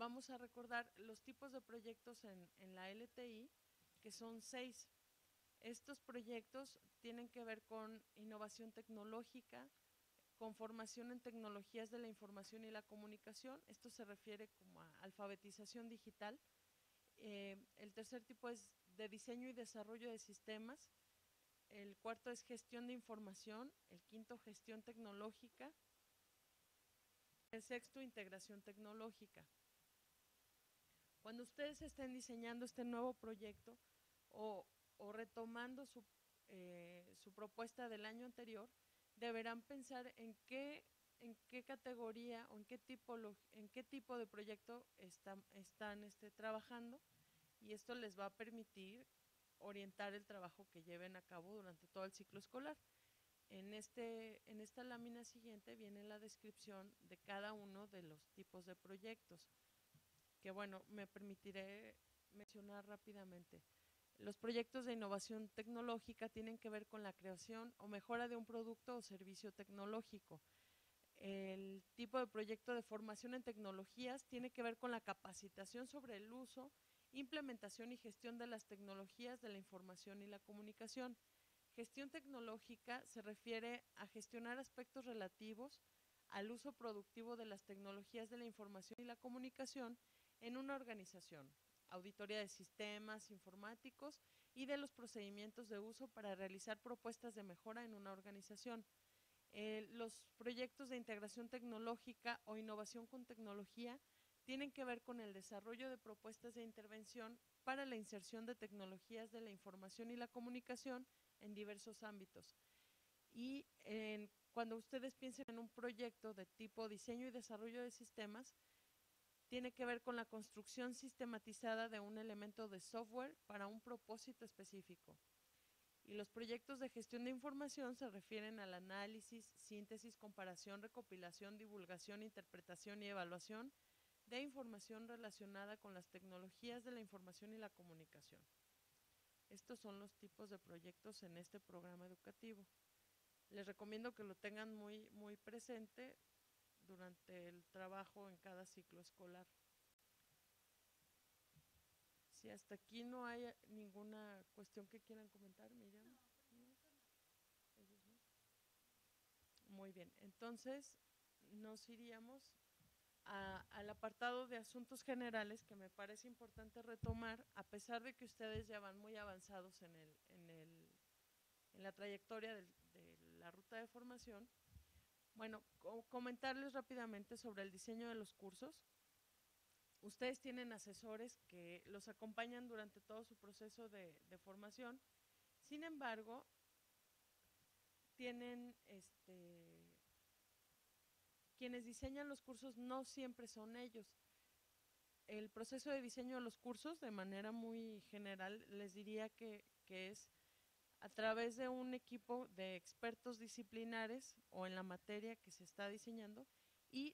vamos a recordar los tipos de proyectos en la LTI, que son 6. Estos proyectos tienen que ver con innovación tecnológica, con formación en tecnologías de la información y la comunicación. Esto se refiere como a alfabetización digital. El tercer tipo es de diseño y desarrollo de sistemas. El cuarto es gestión de información. El quinto, gestión tecnológica. El sexto, integración tecnológica. Cuando ustedes estén diseñando este nuevo proyecto o, o retomando su propuesta del año anterior, deberán pensar en qué categoría o en qué tipo de proyecto están trabajando, y esto les va a permitir orientar el trabajo que lleven a cabo durante todo el ciclo escolar. En esta lámina siguiente viene la descripción de cada uno de los tipos de proyectos, que bueno, me permitiré mencionar rápidamente. Los proyectos de innovación tecnológica tienen que ver con la creación o mejora de un producto o servicio tecnológico. El tipo de proyecto de formación en tecnologías tiene que ver con la capacitación sobre el uso, implementación y gestión de las tecnologías de la información y la comunicación. Gestión tecnológica se refiere a gestionar aspectos relativos al uso productivo de las tecnologías de la información y la comunicación en una organización, auditoría de sistemas informáticos y de los procedimientos de uso para realizar propuestas de mejora en una organización. Los proyectos de integración tecnológica o innovación con tecnología tienen que ver con el desarrollo de propuestas de intervención para la inserción de tecnologías de la información y la comunicación en diversos ámbitos. Y cuando ustedes piensen en un proyecto de tipo diseño y desarrollo de sistemas, tiene que ver con la construcción sistematizada de un elemento de software para un propósito específico. Y los proyectos de gestión de información se refieren al análisis, síntesis, comparación, recopilación, divulgación, interpretación y evaluación de información relacionada con las tecnologías de la información y la comunicación. Estos son los tipos de proyectos en este programa educativo. Les recomiendo que lo tengan muy presente durante el trabajo en cada ciclo escolar. Si hasta aquí no hay ninguna cuestión que quieran comentar, Miriam. No. Ellos no. Muy bien, entonces nos iríamos al apartado de asuntos generales, que me parece importante retomar, a pesar de que ustedes ya van muy avanzados en la trayectoria de la ruta de formación. Bueno, comentarles rápidamente sobre el diseño de los cursos. Ustedes tienen asesores que los acompañan durante todo su proceso de formación. Sin embargo, tienen quienes diseñan los cursos no siempre son ellos. El proceso de diseño de los cursos, de manera muy general, les diría que es a través de un equipo de expertos disciplinares o en la materia que se está diseñando, y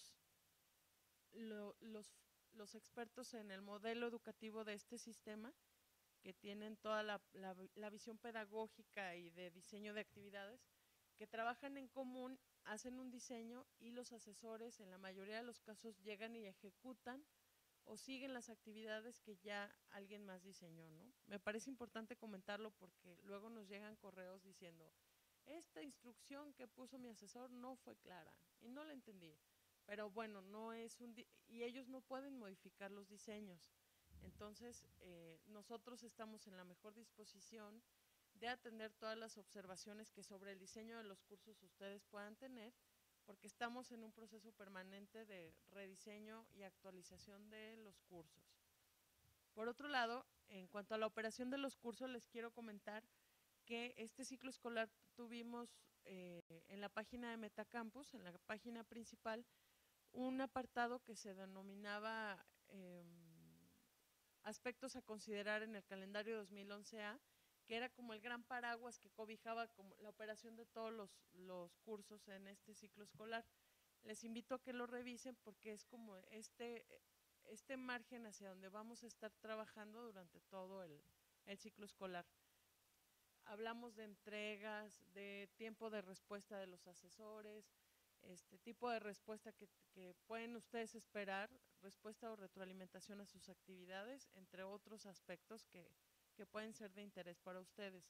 los expertos en el modelo educativo de este sistema, que tienen toda la visión pedagógica y de diseño de actividades, que trabajan en común, hacen un diseño, y los asesores en la mayoría de los casos llegan y ejecutan o siguen las actividades que ya alguien más diseñó, ¿no? Me parece importante comentarlo porque luego nos llegan correos diciendo: esta instrucción que puso mi asesor no fue clara y no la entendí. Pero bueno, no es y ellos no pueden modificar los diseños. Entonces, nosotros estamos en la mejor disposición de atender todas las observaciones que sobre el diseño de los cursos ustedes puedan tener, porque estamos en un proceso permanente de rediseño y actualización de los cursos. Por otro lado, en cuanto a la operación de los cursos, les quiero comentar que este ciclo escolar tuvimos en la página de Metacampus, en la página principal, un apartado que se denominaba aspectos a considerar en el calendario 2011A, que era como el gran paraguas que cobijaba como la operación de todos los cursos en este ciclo escolar. Les invito a que lo revisen porque es como este margen hacia donde vamos a estar trabajando durante todo el ciclo escolar. Hablamos de entregas, de tiempo de respuesta de los asesores, este tipo de respuesta que pueden ustedes esperar, respuesta o retroalimentación a sus actividades, entre otros aspectos que pueden ser de interés para ustedes.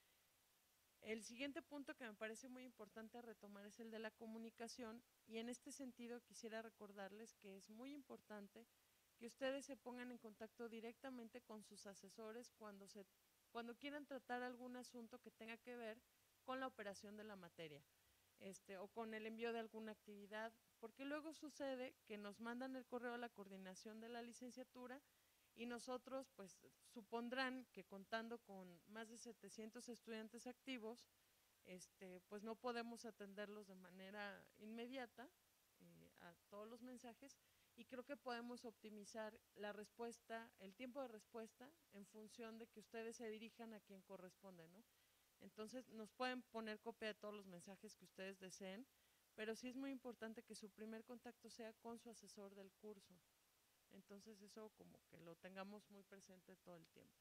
El siguiente punto que me parece muy importante retomar es el de la comunicación, y en este sentido quisiera recordarles que es muy importante que ustedes se pongan en contacto directamente con sus asesores cuando quieran tratar algún asunto que tenga que ver con la operación de la materia, o con el envío de alguna actividad, porque luego sucede que nos mandan el correo a la coordinación de la licenciatura y nosotros pues supondrán que contando con más de 700 estudiantes activos, pues no podemos atenderlos de manera inmediata a todos los mensajes, y creo que podemos optimizar la respuesta, el tiempo de respuesta en función de que ustedes se dirijan a quien corresponde, ¿no? Entonces nos pueden poner copia de todos los mensajes que ustedes deseen, pero sí es muy importante que su primer contacto sea con su asesor del curso. Entonces eso como que lo tengamos muy presente todo el tiempo.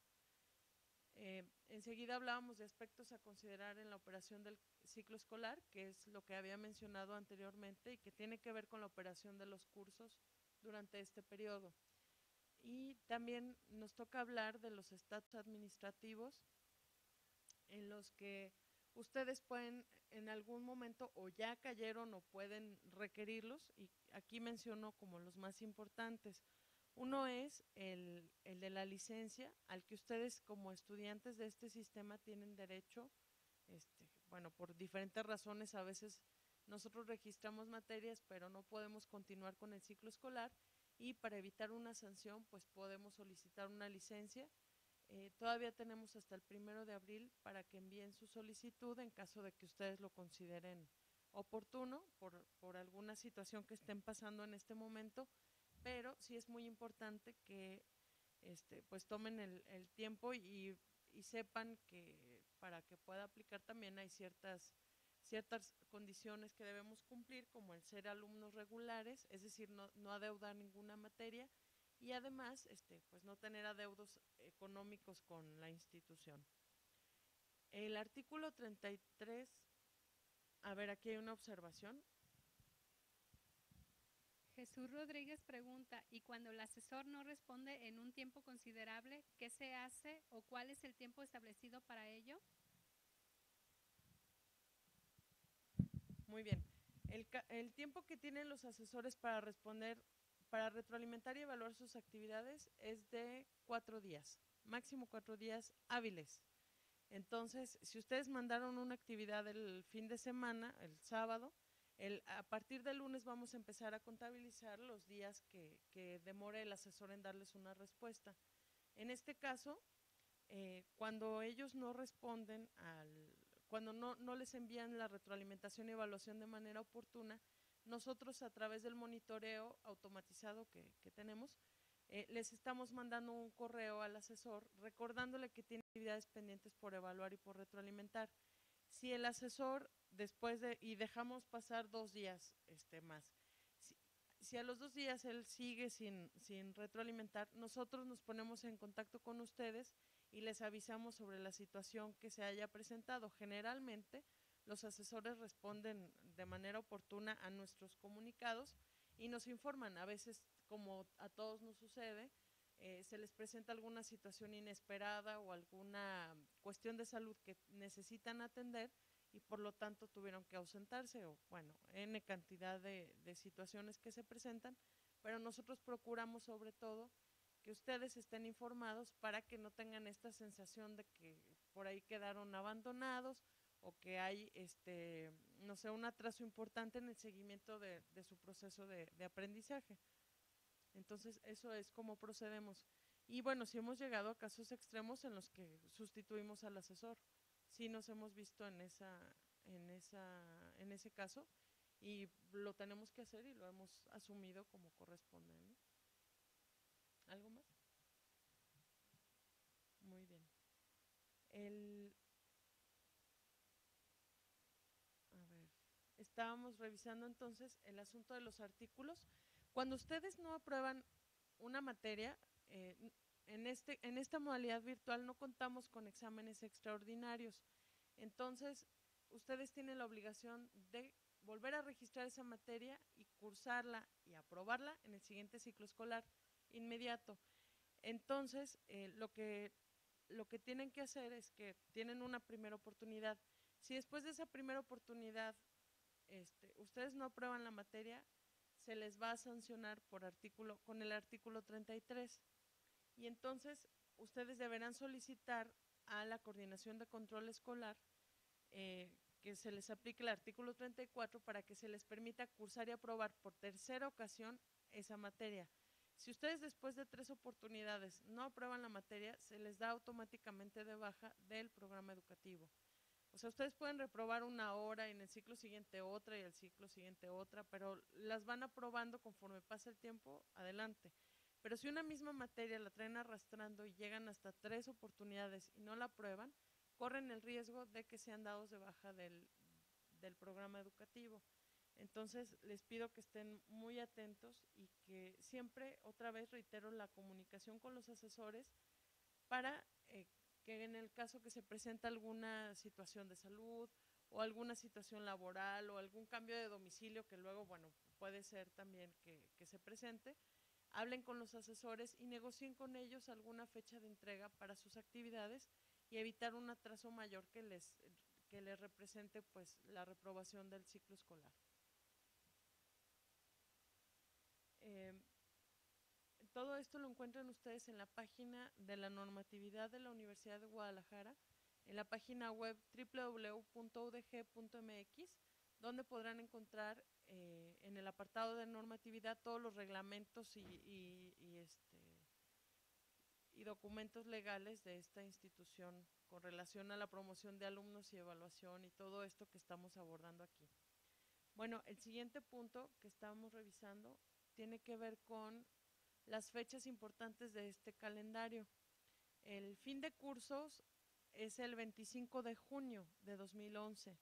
Enseguida hablábamos de aspectos a considerar en la operación del ciclo escolar, que es lo que había mencionado anteriormente y que tiene que ver con la operación de los cursos durante este periodo. Y también nos toca hablar de los estatus administrativos en los que ustedes pueden en algún momento o ya cayeron o pueden requerirlos, y aquí menciono como los más importantes. Uno es el de la licencia, al que ustedes como estudiantes de este sistema tienen derecho, bueno, por diferentes razones, a veces nosotros registramos materias, pero no podemos continuar con el ciclo escolar, y para evitar una sanción, pues podemos solicitar una licencia. Todavía tenemos hasta el 1 de abril para que envíen su solicitud en caso de que ustedes lo consideren oportuno por alguna situación que estén pasando en este momento, pero sí es muy importante que pues tomen el tiempo y sepan que para que pueda aplicar también hay ciertas condiciones que debemos cumplir, como el ser alumnos regulares, es decir, no adeudar ninguna materia, y además pues no tener adeudos económicos con la institución. El artículo 33, a ver, aquí hay una observación. Jesús Rodríguez pregunta, ¿y cuando el asesor no responde en un tiempo considerable, qué se hace o cuál es el tiempo establecido para ello? Muy bien. El tiempo que tienen los asesores para responder, para retroalimentar y evaluar sus actividades es de 4 días, máximo 4 días hábiles. Entonces, si ustedes mandaron una actividad el fin de semana, el sábado, a partir del lunes vamos a empezar a contabilizar los días que demore el asesor en darles una respuesta. En este caso, cuando ellos no responden cuando no les envían la retroalimentación y evaluación de manera oportuna, nosotros a través del monitoreo automatizado que tenemos, les estamos mandando un correo al asesor recordándole que tiene actividades pendientes por evaluar y por retroalimentar. Si el asesor y dejamos pasar 2 días más, si a los 2 días él sigue sin retroalimentar, nosotros nos ponemos en contacto con ustedes y les avisamos sobre la situación que se haya presentado. Generalmente los asesores responden de manera oportuna a nuestros comunicados y nos informan. A veces, como a todos nos sucede, se les presenta alguna situación inesperada o alguna cuestión de salud que necesitan atender y por lo tanto tuvieron que ausentarse, o bueno, N cantidad de situaciones que se presentan, pero nosotros procuramos sobre todo que ustedes estén informados para que no tengan esta sensación de que por ahí quedaron abandonados o que hay, no sé, un atraso importante en el seguimiento de su proceso de aprendizaje. Entonces, eso es como procedemos. Y bueno, si hemos llegado a casos extremos en los que sustituimos al asesor, sí nos hemos visto en ese caso, y lo tenemos que hacer y lo hemos asumido como corresponde, ¿no? ¿Algo más? Muy bien. El, a ver, estábamos revisando entonces el asunto de los artículos. Cuando ustedes no aprueban una materia, en esta modalidad virtual no contamos con exámenes extraordinarios. Entonces, ustedes tienen la obligación de volver a registrar esa materia y cursarla y aprobarla en el siguiente ciclo escolar inmediato. Entonces, lo que tienen que hacer es que tienen una primera oportunidad. Si después de esa primera oportunidad ustedes no aprueban la materia, se les va a sancionar con el artículo 33. Y entonces ustedes deberán solicitar a la Coordinación de Control Escolar que se les aplique el artículo 34 para que se les permita cursar y aprobar por tercera ocasión esa materia. Si ustedes después de 3 oportunidades no aprueban la materia, se les da automáticamente de baja del programa educativo. O sea, ustedes pueden reprobar una hora y en el ciclo siguiente otra y el ciclo siguiente otra, pero las van aprobando conforme pasa el tiempo, adelante. Pero si una misma materia la traen arrastrando y llegan hasta 3 oportunidades y no la aprueban, corren el riesgo de que sean dados de baja del programa educativo. Entonces, les pido que estén muy atentos y que siempre, otra vez reitero, la comunicación con los asesores para que en el caso que se presenta alguna situación de salud o alguna situación laboral o algún cambio de domicilio que luego, bueno, puede ser también que se presente, hablen con los asesores y negocien con ellos alguna fecha de entrega para sus actividades y evitar un atraso mayor que les represente pues la reprobación del ciclo escolar. Todo esto lo encuentran ustedes en la página de la normatividad de la Universidad de Guadalajara, en la página web www.udg.mx, donde podrán encontrar en el apartado de normatividad todos los reglamentos y documentos legales de esta institución con relación a la promoción de alumnos y evaluación y todo esto que estamos abordando aquí. Bueno, el siguiente punto que estamos revisando tiene que ver con las fechas importantes de este calendario. El fin de cursos es el 25 de junio de 2011.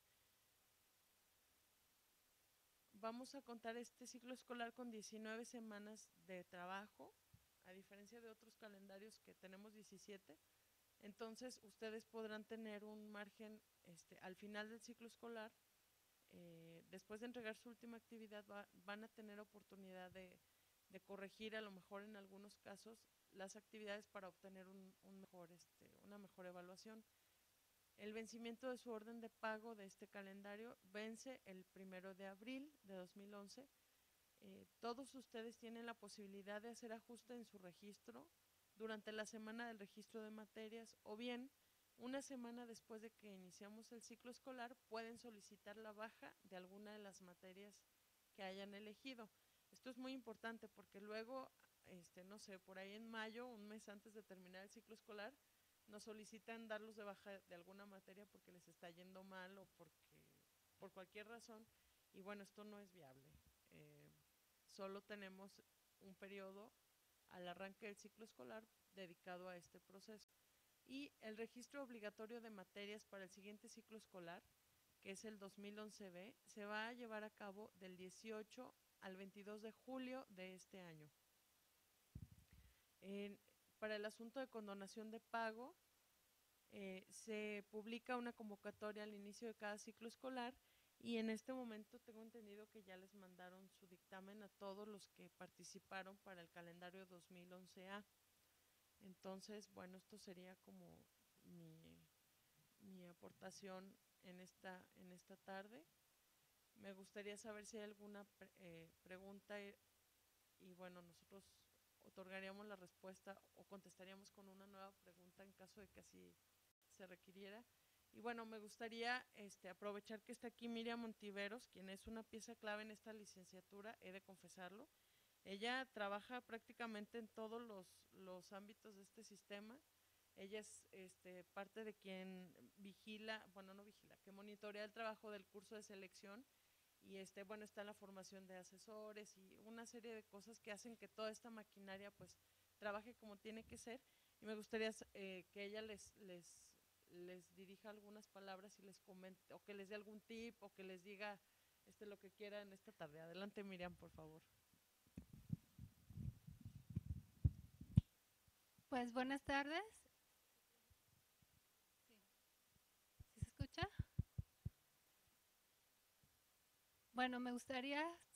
Vamos a contar este ciclo escolar con 19 semanas de trabajo, a diferencia de otros calendarios que tenemos 17. Entonces, ustedes podrán tener un margen al final del ciclo escolar. Después de entregar su última actividad, van a tener oportunidad de corregir a lo mejor en algunos casos las actividades para obtener una mejor evaluación. El vencimiento de su orden de pago de este calendario vence el 1 de abril de 2011. Todos ustedes tienen la posibilidad de hacer ajuste en su registro durante la semana del registro de materias o bien una semana después de que iniciamos el ciclo escolar pueden solicitar la baja de alguna de las materias que hayan elegido. Esto es muy importante porque luego, no sé, por ahí en mayo, un mes antes de terminar el ciclo escolar, nos solicitan darlos de baja de alguna materia porque les está yendo mal o por cualquier razón. Y bueno, esto no es viable. Solo tenemos un periodo al arranque del ciclo escolar dedicado a este proceso. Y el registro obligatorio de materias para el siguiente ciclo escolar, que es el 2011B, se va a llevar a cabo del 18 al 22 de julio de este año. Para el asunto de condonación de pago, se publica una convocatoria al inicio de cada ciclo escolar y en este momento tengo entendido que ya les mandaron su dictamen a todos los que participaron para el calendario 2011A. Entonces, bueno, esto sería como mi aportación en esta tarde. Me gustaría saber si hay alguna pregunta y bueno, nosotros otorgaríamos la respuesta o contestaríamos con una nueva pregunta en caso de que así se requiriera. Y bueno, me gustaría aprovechar que está aquí Miriam Montiveros, quien es una pieza clave en esta licenciatura, he de confesarlo. Ella trabaja prácticamente en todos los ámbitos de este sistema. Ella es parte de quien vigila, bueno, no vigila, que monitorea el trabajo del curso de selección y bueno, está en la formación de asesores y una serie de cosas que hacen que toda esta maquinaria pues trabaje como tiene que ser. Y me gustaría que ella les dirija algunas palabras y les comente, o que les dé algún tip, o que les diga lo que quiera en esta tarde. Adelante, Miriam, por favor. Pues buenas tardes. ¿Sí se escucha? Bueno, me gustaría